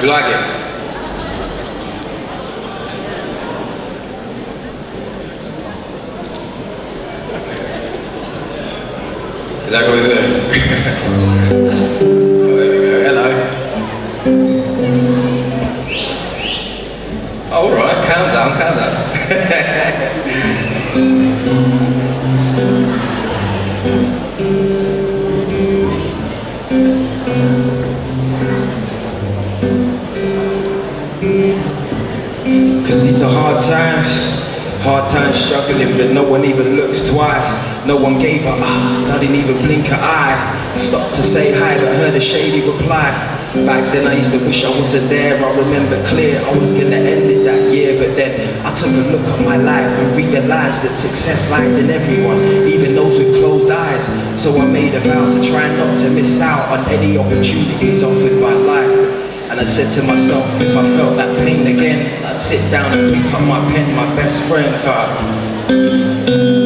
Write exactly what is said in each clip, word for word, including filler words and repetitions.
you like it? Is that going good? Oh, there we go. Hello. Oh, all right. Calm down, calm down. Cause these are hard times. Hard times struggling, but no one even looks twice. No one gave her ah, I didn't even blink an eye. Stopped to say hi, but heard a shady reply. Back then I used to wish I wasn't there. I remember clear, I was gonna end it that year. But then I took a look at my life and realized that success lies in everyone, even those with closed eyes. So I made a vow to try not to miss out on any opportunities offered by life. And I said to myself, if I felt that pain again, I'd sit down and pick up my pen, my best friend card.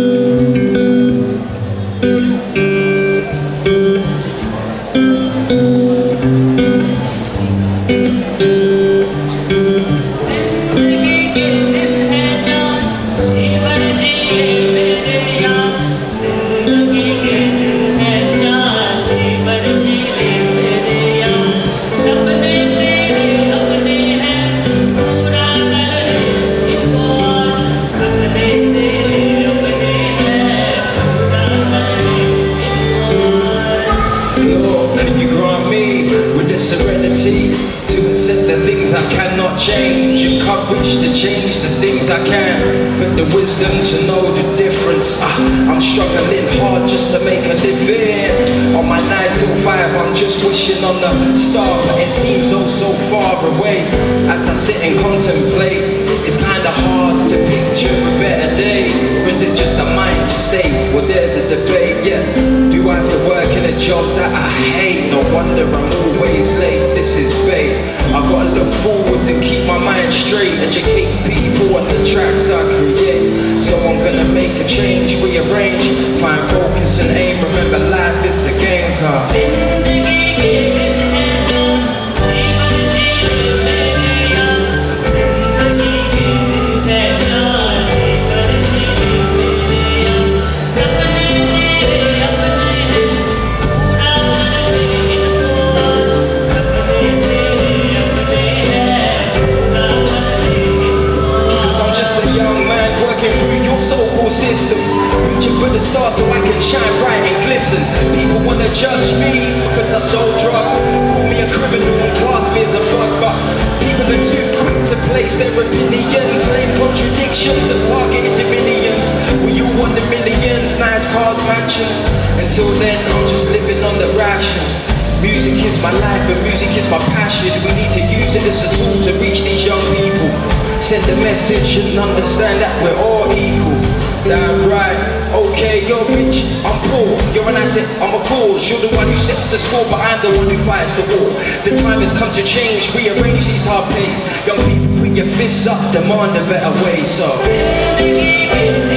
To accept the things I cannot change and courage to change the things I can, but the wisdom to know the difference. ah, I'm struggling hard just to make a living. On my nine till five I'm just wishing on the star, but it seems so so far away. As I sit and contemplate, it's kinda hard to picture a better day. Or is it just a mind state? Well, there's a debate, yeah. Do I have to work in a job that I hate? No wonder I'm always late. This is bait. I gotta look forward and keep my mind straight. Educate people on the tracks I create. So I'm gonna make a change, rearrange, find focus and aim. Remember, life is a game card. System, reaching for the stars so I can shine bright and glisten. People wanna judge me because I sold drugs, call me a criminal and class me as a fuck, but people are too quick to place their opinions. Lame contradictions have targeted the millions. We all want the millions, nice cars, mansions. Until then I'm just living on the rations. Music is my life and music is my passion. We need to use it as a tool to reach these young people. Send a message and understand that we're all equal. Damn right, okay, you're rich, I'm poor. You're an asset, I'm a cause. You're the one who sets the score, but I'm the one who fights the war. The time has come to change, rearrange these hard plays. Young people, put your fists up, demand a better way, so